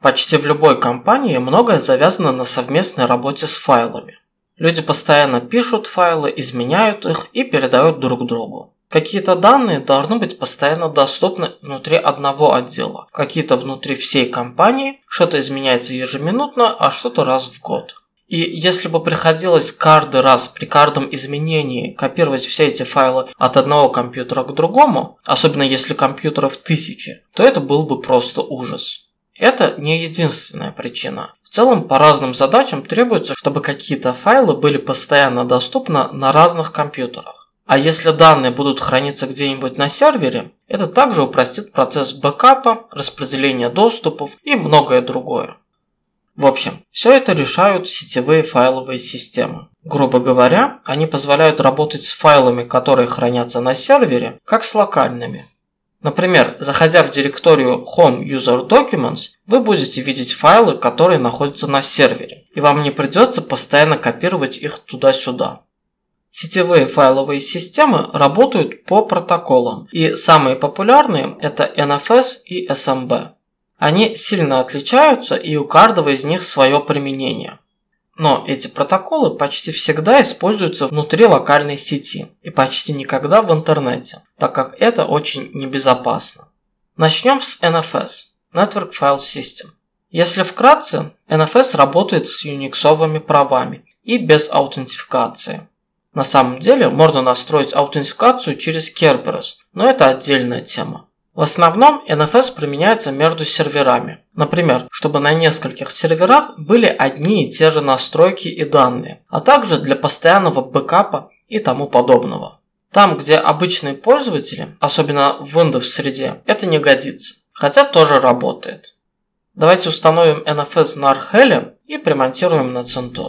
Почти в любой компании многое завязано на совместной работе с файлами. Люди постоянно пишут файлы, изменяют их и передают друг другу. Какие-то данные должны быть постоянно доступны внутри одного отдела, какие-то внутри всей компании, что-то изменяется ежеминутно, а что-то раз в год. И если бы приходилось каждый раз при каждом изменении копировать все эти файлы от одного компьютера к другому, особенно если компьютеров тысячи, то это был бы просто ужас. Это не единственная причина. В целом, по разным задачам требуется, чтобы какие-то файлы были постоянно доступны на разных компьютерах. А если данные будут храниться где-нибудь на сервере, это также упростит процесс бэкапа, распределения доступов и многое другое. В общем, все это решают сетевые файловые системы. Грубо говоря, они позволяют работать с файлами, которые хранятся на сервере, как с локальными. Например, заходя в директорию Home User Documents, вы будете видеть файлы, которые находятся на сервере, и вам не придется постоянно копировать их туда-сюда. Сетевые файловые системы работают по протоколам, и самые популярные – это NFS и SMB. Они сильно отличаются, и у каждого из них свое применение. Но эти протоколы почти всегда используются внутри локальной сети и почти никогда в интернете, так как это очень небезопасно. Начнем с NFS – Network File System. Если вкратце, NFS работает с юниксовыми правами и без аутентификации. На самом деле можно настроить аутентификацию через Kerberos, но это отдельная тема. В основном NFS применяется между серверами. Например, чтобы на нескольких серверах были одни и те же настройки и данные, а также для постоянного бэкапа и тому подобного. Там, где обычные пользователи, особенно в Windows среде, это не годится, хотя тоже работает. Давайте установим NFS на Arch и примонтируем на CentOS.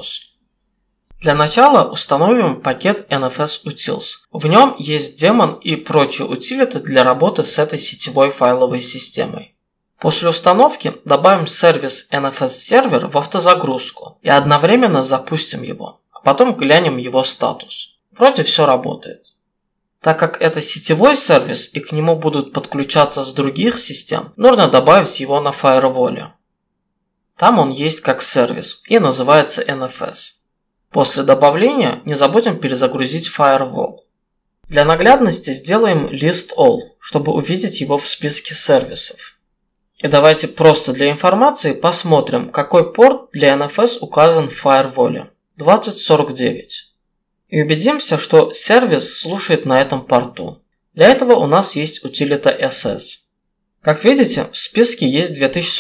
Для начала установим пакет NFS Utils. В нем есть демон и прочие утилиты для работы с этой сетевой файловой системой. После установки добавим сервис NFS Server в автозагрузку и одновременно запустим его, а потом глянем его статус. Вроде все работает. Так как это сетевой сервис и к нему будут подключаться с других систем, нужно добавить его на фаерволе. Там он есть как сервис и называется NFS. После добавления не забудем перезагрузить Firewall. Для наглядности сделаем List All, чтобы увидеть его в списке сервисов. И давайте просто для информации посмотрим, какой порт для NFS указан в Firewall. 2049. И убедимся, что сервис слушает на этом порту. Для этого у нас есть утилита SS. Как видите, в списке есть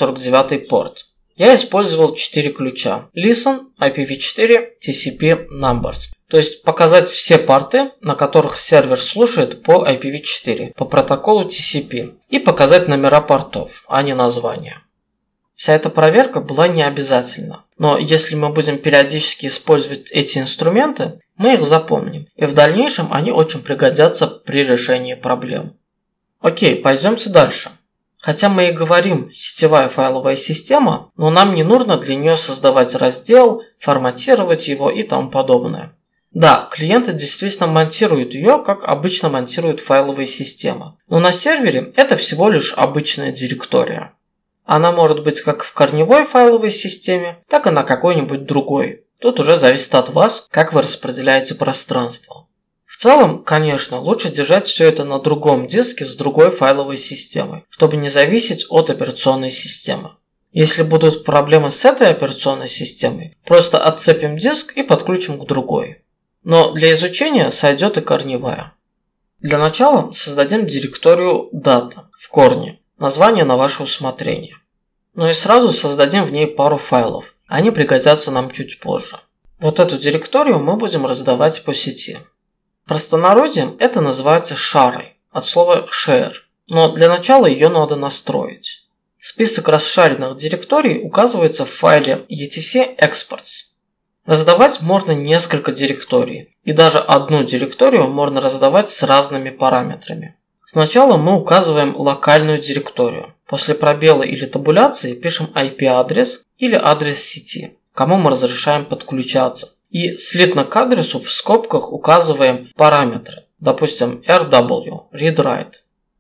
2049 порт. Я использовал 4 ключа: Listen, IPv4, TCP, Numbers. То есть показать все порты, на которых сервер слушает по IPv4, по протоколу TCP. И показать номера портов, а не названия. Вся эта проверка была не обязательна. Но если мы будем периодически использовать эти инструменты, мы их запомним. И в дальнейшем они очень пригодятся при решении проблем. Окей, пойдемте дальше. Хотя мы и говорим «сетевая файловая система», но нам не нужно для нее создавать раздел, форматировать его и тому подобное. Да, клиенты действительно монтируют ее, как обычно монтируют файловые системы. Но на сервере это всего лишь обычная директория. Она может быть как в корневой файловой системе, так и на какой-нибудь другой. Тут уже зависит от вас, как вы распределяете пространство. В целом, конечно, лучше держать все это на другом диске с другой файловой системой, чтобы не зависеть от операционной системы. Если будут проблемы с этой операционной системой, просто отцепим диск и подключим к другой. Но для изучения сойдет и корневая. Для начала создадим директорию Data в корне, название на ваше усмотрение. Ну и сразу создадим в ней пару файлов, они пригодятся нам чуть позже. Вот эту директорию мы будем раздавать по сети. В простонародье это называется шарой, от слова share, но для начала ее надо настроить. Список расшаренных директорий указывается в файле etc exports. Раздавать можно несколько директорий, и даже одну директорию можно раздавать с разными параметрами. Сначала мы указываем локальную директорию. После пробела или табуляции пишем IP-адрес или адрес сети, кому мы разрешаем подключаться. И слитно к адресу в скобках указываем параметры, допустим RW, read-write.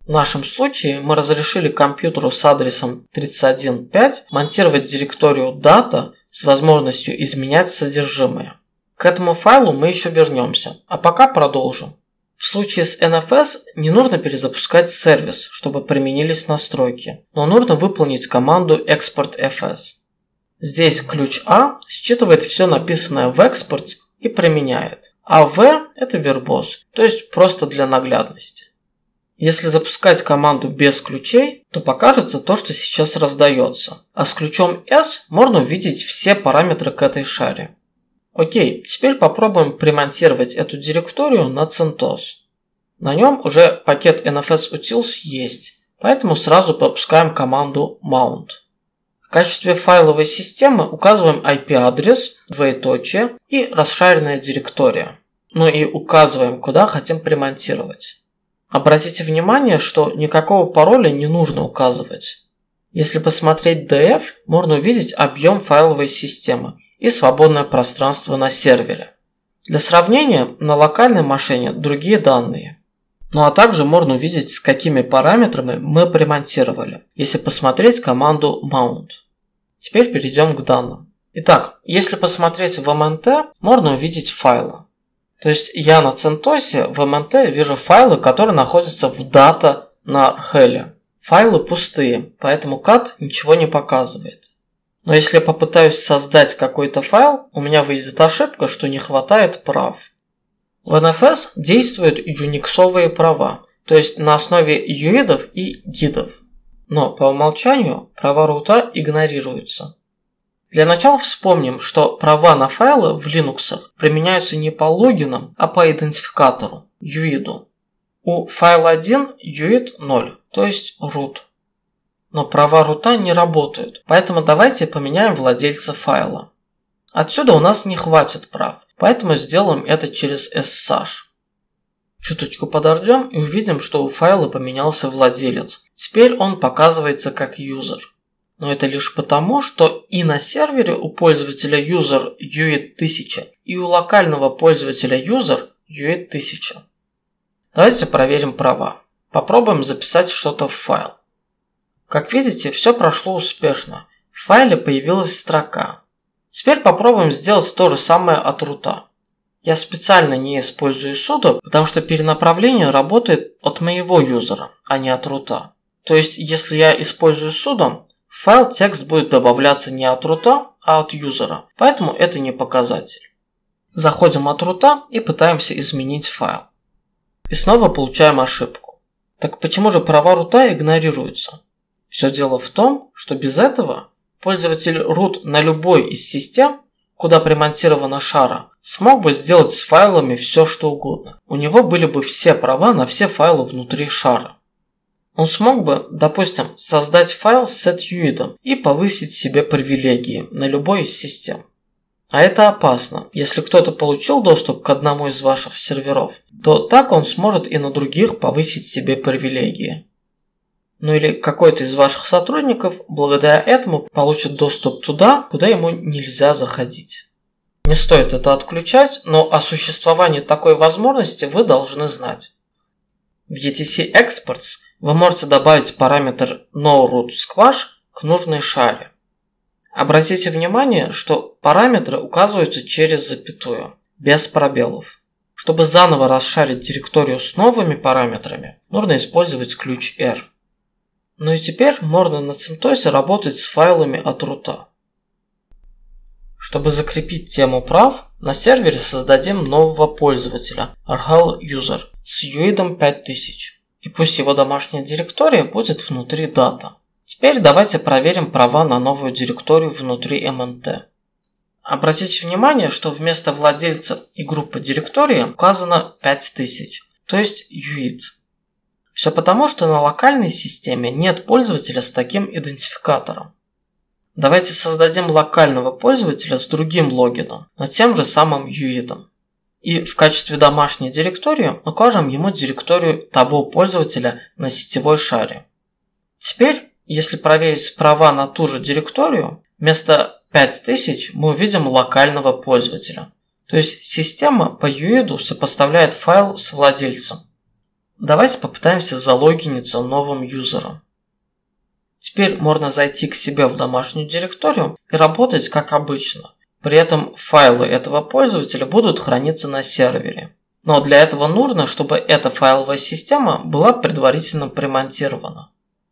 В нашем случае мы разрешили компьютеру с адресом 31.5 монтировать директорию data с возможностью изменять содержимое. К этому файлу мы еще вернемся, а пока продолжим. В случае с NFS не нужно перезапускать сервис, чтобы применились настройки, но нужно выполнить команду export_fs. Здесь ключ А считывает все написанное в экспорте и применяет, а V – это verbose, то есть просто для наглядности. Если запускать команду без ключей, то покажется то, что сейчас раздается, а с ключом S можно увидеть все параметры к этой шаре. Окей, теперь попробуем примонтировать эту директорию на CentOS. На нем уже пакет NFS-utils есть, поэтому сразу пропускаем команду mount. В качестве файловой системы указываем IP-адрес, двоеточие и расшаренная директория. Ну и указываем, куда хотим примонтировать. Обратите внимание, что никакого пароля не нужно указывать. Если посмотреть DF, можно увидеть объем файловой системы и свободное пространство на сервере. Для сравнения, на локальной машине другие данные. Ну а также можно увидеть, с какими параметрами мы примонтировали, если посмотреть команду mount. Теперь перейдем к данным. Итак, если посмотреть в MNT, можно увидеть файлы. То есть я на CentOS в MNT вижу файлы, которые находятся в data на Arhel. Файлы пустые, поэтому cat ничего не показывает. Но если я попытаюсь создать какой-то файл, у меня выйдет ошибка, что не хватает прав. В NFS действуют юниксовые права, то есть на основе юидов и гидов. Но по умолчанию права рута игнорируются. Для начала вспомним, что права на файлы в Linux применяются не по логинам, а по идентификатору, UID. У файла 1 UID 0, то есть root. Но права рута не работают, поэтому давайте поменяем владельца файла. Отсюда у нас не хватит прав, поэтому сделаем это через ssash. Чуточку подождем и увидим, что у файла поменялся владелец. Теперь он показывается как user. Но это лишь потому, что и на сервере у пользователя user UID 1000 и у локального пользователя user UID 1000. Давайте проверим права. Попробуем записать что-то в файл. Как видите, все прошло успешно. В файле появилась строка. Теперь попробуем сделать то же самое от рута. Я специально не использую sudo, потому что перенаправление работает от моего юзера, а не от рута. То есть, если я использую sudo, в файл текст будет добавляться не от рута, а от юзера, поэтому это не показатель. Заходим от рута и пытаемся изменить файл. И снова получаем ошибку. Так почему же права рута игнорируются? Все дело в том, что без этого пользователь root на любой из систем, куда примонтирована шара, смог бы сделать с файлами все, что угодно. У него были бы все права на все файлы внутри шара. Он смог бы, допустим, создать файл с setuid и повысить себе привилегии на любой из систем. А это опасно. Если кто-то получил доступ к одному из ваших серверов, то так он сможет и на других повысить себе привилегии. Ну или какой-то из ваших сотрудников благодаря этому получит доступ туда, куда ему нельзя заходить. Не стоит это отключать, но о существовании такой возможности вы должны знать. В etc exports вы можете добавить параметр noRootSquash к нужной шаре. Обратите внимание, что параметры указываются через запятую, без пробелов. Чтобы заново расшарить директорию с новыми параметрами, нужно использовать ключ R. Ну и теперь можно на CentOS работать с файлами от рута. Чтобы закрепить тему прав, на сервере создадим нового пользователя Arhel User с UID 5000. И пусть его домашняя директория будет внутри data. Теперь давайте проверим права на новую директорию внутри MNT. Обратите внимание, что вместо владельца и группы директории указано 5000, то есть UID. Все потому, что на локальной системе нет пользователя с таким идентификатором. Давайте создадим локального пользователя с другим логином, но тем же самым UID. И в качестве домашней директории укажем ему директорию того пользователя на сетевой шаре. Теперь, если проверить права на ту же директорию, вместо 5000 мы увидим локального пользователя. То есть система по UID сопоставляет файл с владельцем. Давайте попытаемся залогиниться новым юзером. Теперь можно зайти к себе в домашнюю директорию и работать как обычно. При этом файлы этого пользователя будут храниться на сервере. Но для этого нужно, чтобы эта файловая система была предварительно примонтирована.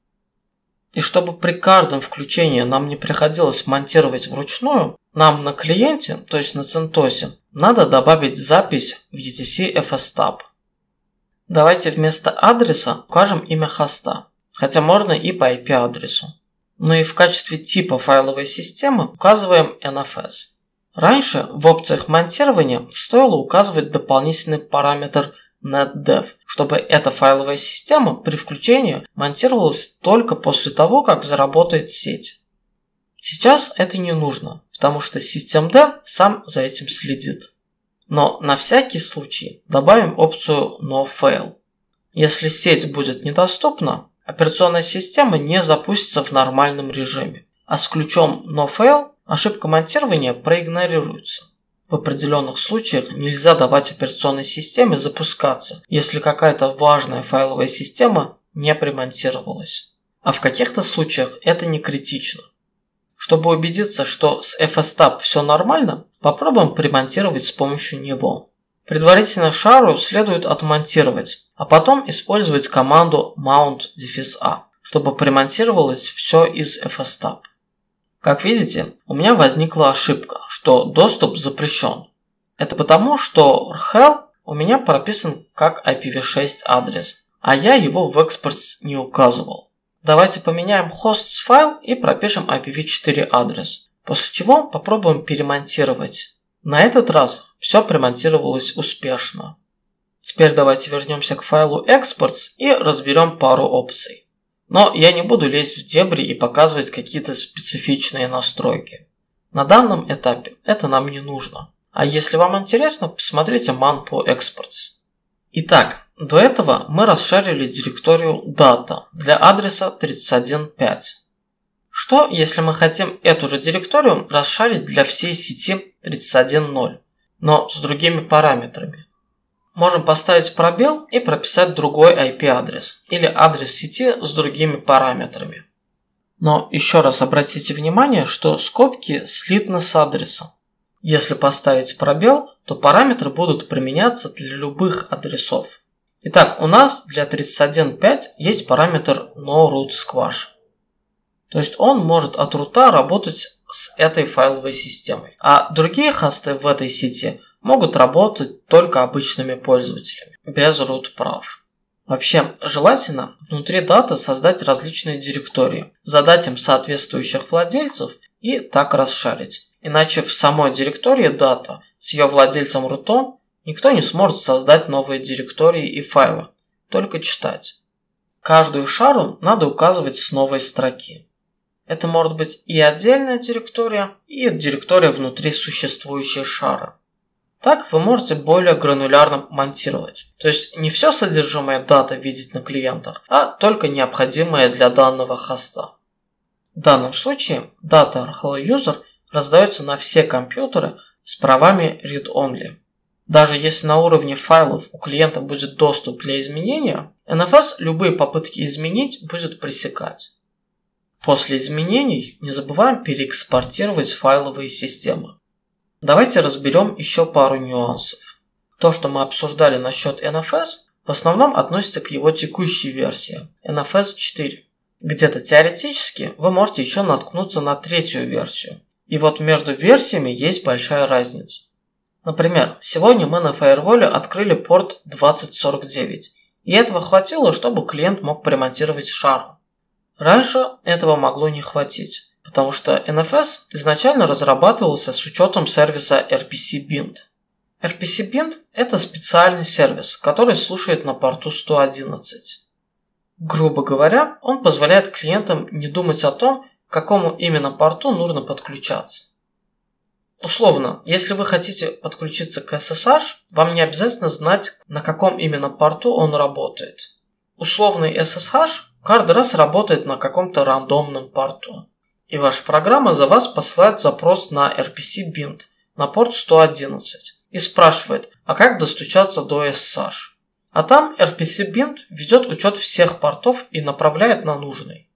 И чтобы при каждом включении нам не приходилось монтировать вручную, нам на клиенте, то есть на CentOS, надо добавить запись в etc fstab. Давайте вместо адреса укажем имя хоста, хотя можно и по IP-адресу. Ну и в качестве типа файловой системы указываем NFS. Раньше в опциях монтирования стоило указывать дополнительный параметр netdev, чтобы эта файловая система при включении монтировалась только после того, как заработает сеть. Сейчас это не нужно, потому что systemd сам за этим следит. Но на всякий случай добавим опцию nofail. Если сеть будет недоступна, операционная система не запустится в нормальном режиме, а с ключом nofail ошибка монтирования проигнорируется. В определенных случаях нельзя давать операционной системе запускаться, если какая-то важная файловая система не примонтировалась. А в каких-то случаях это не критично. Чтобы убедиться, что с fstab все нормально, попробуем примонтировать с помощью него. Предварительно шару следует отмонтировать, а потом использовать команду mount-a, чтобы примонтировалось все из fstab. Как видите, у меня возникла ошибка, что доступ запрещен. Это потому, что RHEL у меня прописан как IPv6 адрес, а я его в экспорте не указывал. Давайте поменяем hosts файл и пропишем IPv4 адрес, после чего попробуем перемонтировать. На этот раз все примонтировалось успешно. Теперь давайте вернемся к файлу exports и разберем пару опций. Но я не буду лезть в дебри и показывать какие-то специфичные настройки. На данном этапе это нам не нужно. А если вам интересно, посмотрите man по exports. Итак, до этого мы расширили директорию data для адреса 31.5. Что, если мы хотим эту же директорию расширить для всей сети 31.0, но с другими параметрами? Можем поставить пробел и прописать другой IP-адрес или адрес сети с другими параметрами. Но еще раз обратите внимание, что скобки слитны с адресом. Если поставить пробел, то параметры будут применяться для любых адресов. Итак, у нас для 31.5 есть параметр noRootSquash. То есть он может от рута работать с этой файловой системой. А другие хосты в этой сети могут работать только обычными пользователями, без root прав. Вообще, желательно внутри даты создать различные директории, задать им соответствующих владельцев и так расшарить. Иначе в самой директории дата с ее владельцем рутом никто не сможет создать новые директории и файлы, только читать. Каждую шару надо указывать с новой строки. Это может быть и отдельная директория, и директория внутри существующей шары. Так вы можете более гранулярно монтировать. То есть не все содержимое дата видеть на клиентах, а только необходимое для данного хоста. В данном случае дата RHEL user раздается на все компьютеры с правами read-only. Даже если на уровне файлов у клиента будет доступ для изменения, NFS любые попытки изменить будет пресекать. После изменений не забываем переэкспортировать файловые системы. Давайте разберем еще пару нюансов. То, что мы обсуждали насчет NFS, в основном относится к его текущей версии NFS 4. Где-то теоретически вы можете еще наткнуться на третью версию. И вот между версиями есть большая разница. Например, сегодня мы на фаерволе открыли порт 2049, и этого хватило, чтобы клиент мог примонтировать шару. Раньше этого могло не хватить, потому что NFS изначально разрабатывался с учетом сервиса RPC-Bind. RPC-Bind – это специальный сервис, который слушает на порту 111. Грубо говоря, он позволяет клиентам не думать о том, к какому именно порту нужно подключаться. Условно, если вы хотите подключиться к SSH, вам не обязательно знать, на каком именно порту он работает. Условный SSH каждый раз работает на каком-то рандомном порту. И ваша программа за вас посылает запрос на RPC-Bind на порт 111 и спрашивает, а как достучаться до SSH. А там RPC-Bind ведет учет всех портов и направляет на нужный.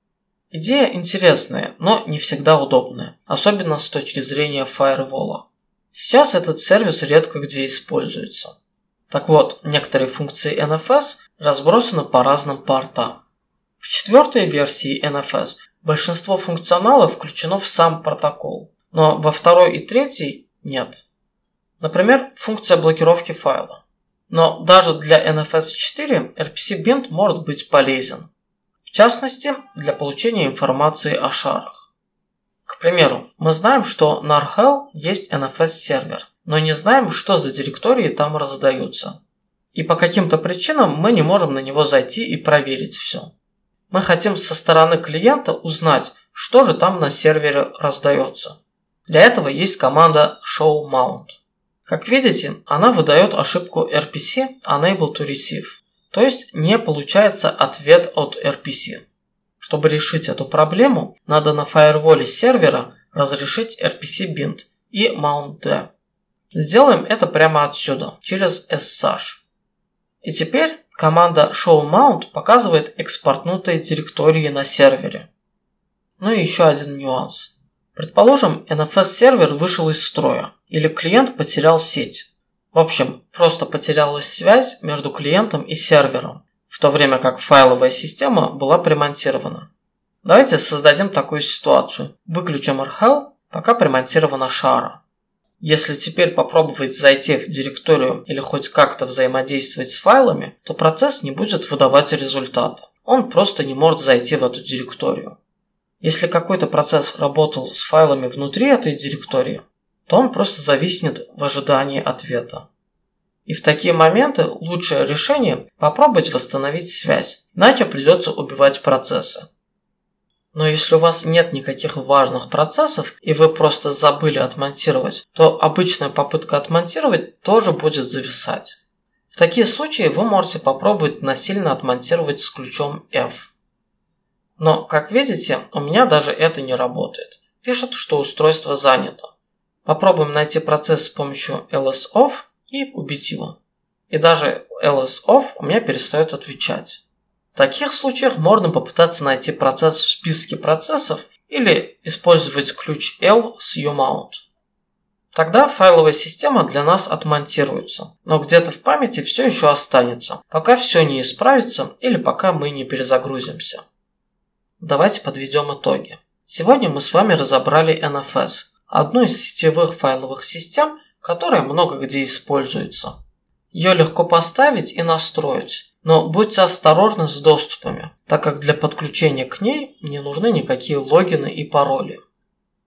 Идея интересная, но не всегда удобная, особенно с точки зрения фаервола. Сейчас этот сервис редко где используется. Так вот, некоторые функции NFS разбросаны по разным портам. В 4-й версии NFS большинство функционала включено в сам протокол, но во 2-й и 3-й нет. Например, функция блокировки файла. Но даже для NFS 4 RPC-Bind может быть полезен. В частности, для получения информации о шарах. К примеру, мы знаем, что на RHEL есть NFS-сервер, но не знаем, что за директории там раздаются. И по каким-то причинам мы не можем на него зайти и проверить все. Мы хотим со стороны клиента узнать, что же там на сервере раздается. Для этого есть команда showMount. Как видите, она выдает ошибку RPC Unable to Receive, то есть не получается ответ от RPC. Чтобы решить эту проблему, надо на фаерволе сервера разрешить RPC-Bind и Mount-D. Сделаем это прямо отсюда, через SSH. И теперь команда showMount показывает экспортнутые директории на сервере. Ну и еще один нюанс. Предположим, NFS-сервер вышел из строя, или клиент потерял сеть. В общем, просто потерялась связь между клиентом и сервером, в то время как файловая система была примонтирована. Давайте создадим такую ситуацию. Выключим RHEL, пока примонтирована шара. Если теперь попробовать зайти в директорию или хоть как-то взаимодействовать с файлами, то процесс не будет выдавать результата. Он просто не может зайти в эту директорию. Если какой-то процесс работал с файлами внутри этой директории, то он просто зависнет в ожидании ответа. И в такие моменты лучшее решение – попробовать восстановить связь, иначе придется убивать процессы. Но если у вас нет никаких важных процессов и вы просто забыли отмонтировать, то обычная попытка отмонтировать тоже будет зависать. В такие случаи вы можете попробовать насильно отмонтировать с ключом F. Но, как видите, у меня даже это не работает. Пишет, что устройство занято. Попробуем найти процесс с помощью lsoff и убить его. И даже lsoff у меня перестает отвечать. В таких случаях можно попытаться найти процесс в списке процессов или использовать ключ L с umount. Тогда файловая система для нас отмонтируется, но где-то в памяти все еще останется, пока все не исправится или пока мы не перезагрузимся. Давайте подведем итоги. Сегодня мы с вами разобрали NFS, одну из сетевых файловых систем, которая много где используется. Ее легко поставить и настроить, но будьте осторожны с доступами, так как для подключения к ней не нужны никакие логины и пароли.